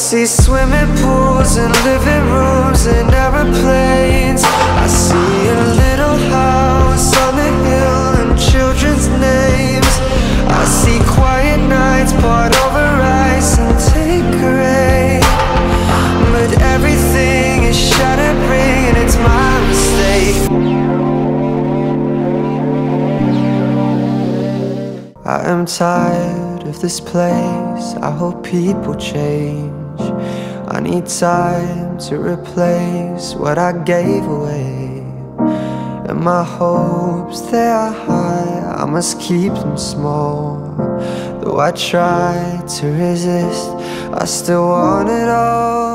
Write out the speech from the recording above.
see swimming pools and living rooms and aeroplanes. I see a little house on the hill and children's names. I see quiet nights poured over ice and take rain. But everything is shattering and it's my mistake. I am tired of this place, I hope people change. I need time to replace what I gave away. And my hopes, they are high, I must keep them small. Though I try to resist, I still want it all.